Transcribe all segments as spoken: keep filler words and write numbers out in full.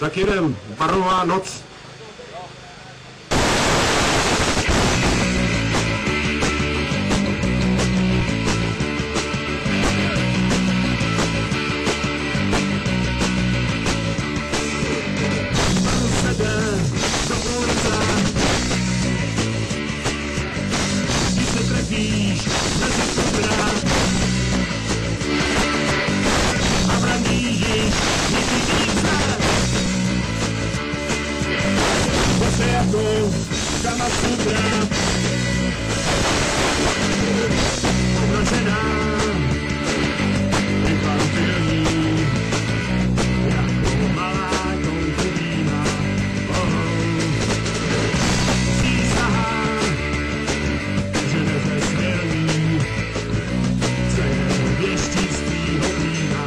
Tak jedem, Barová noc. Kama Sutra obnažená infantilní jako malá konkubína. Přísahá, že nezesmělný se jen věštíctví hlína.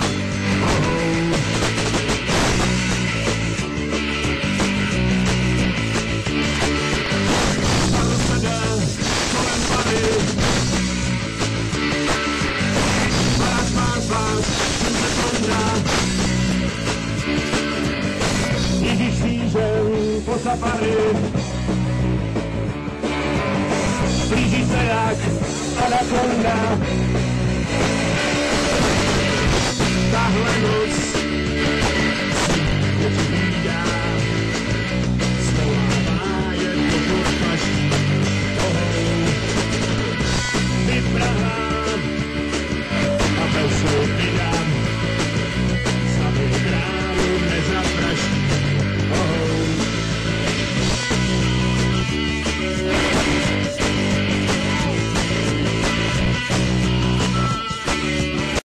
Ježíš vířel po safari, blíží se jak anakonda. Tahle noc